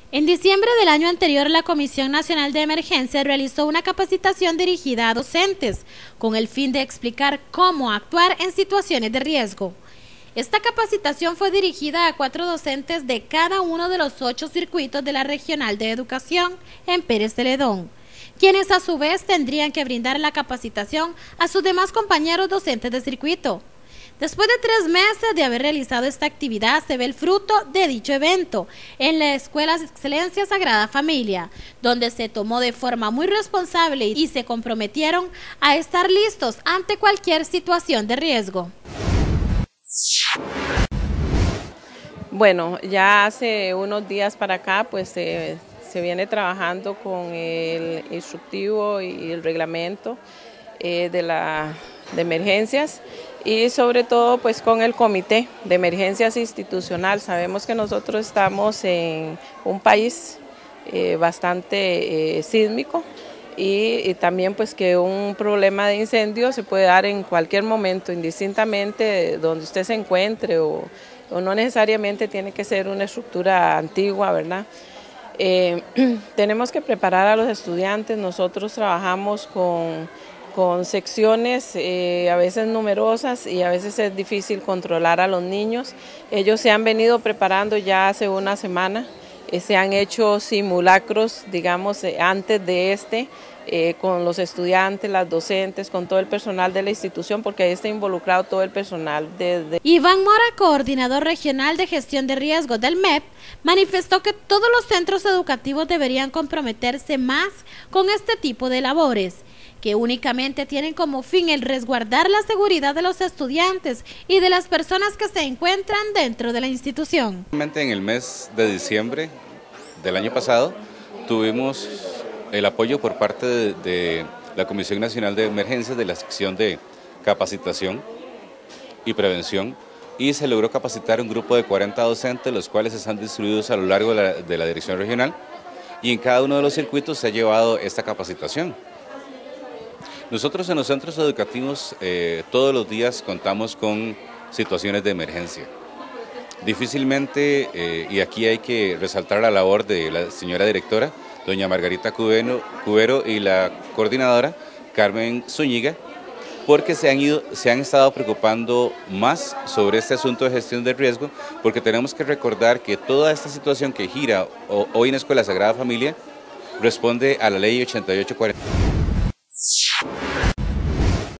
En diciembre del año anterior, la Comisión Nacional de Emergencia realizó una capacitación dirigida a docentes, con el fin de explicar cómo actuar en situaciones de riesgo. Esta capacitación fue dirigida a 4 docentes de cada uno de los 8 circuitos de la Regional de Educación en Pérez Celedón, quienes a su vez tendrían que brindar la capacitación a sus demás compañeros docentes de circuito. Después de 3 meses de haber realizado esta actividad, se ve el fruto de dicho evento en la Escuela Excelencia Sagrada Familia, donde se tomó de forma muy responsable y se comprometieron a estar listos ante cualquier situación de riesgo. Bueno, ya hace unos días para acá, pues se viene trabajando con el instructivo y el reglamento de emergencias y sobre todo pues con el comité de emergencias institucional. Sabemos que nosotros estamos en un país bastante sísmico y también pues que un problema de incendio se puede dar en cualquier momento, indistintamente donde usted se encuentre o no necesariamente tiene que ser una estructura antigua, ¿verdad? Tenemos que preparar a los estudiantes. Nosotros trabajamos con secciones a veces numerosas y a veces es difícil controlar a los niños. Ellos se han venido preparando ya hace una semana, se han hecho simulacros, digamos, antes de con los estudiantes, las docentes, con todo el personal de la institución, porque ahí está involucrado todo el personal. Iván Mora, coordinador regional de gestión de riesgos del MEP, manifestó que todos los centros educativos deberían comprometerse más con este tipo de labores, que únicamente tienen como fin el resguardar la seguridad de los estudiantes y de las personas que se encuentran dentro de la institución. En el mes de diciembre del año pasado tuvimos el apoyo por parte de la Comisión Nacional de Emergencias de la sección de capacitación y prevención y se logró capacitar un grupo de 40 docentes, los cuales están distribuidos a lo largo de la dirección regional y en cada uno de los circuitos se ha llevado esta capacitación. Nosotros en los centros educativos todos los días contamos con situaciones de emergencia. Difícilmente, y aquí hay que resaltar la labor de la señora directora, doña Margarita Cubero y la coordinadora Carmen Zúñiga, porque se han estado preocupando más sobre este asunto de gestión de riesgo, porque tenemos que recordar que toda esta situación que gira hoy en Escuela Sagrada Familia responde a la ley 8840.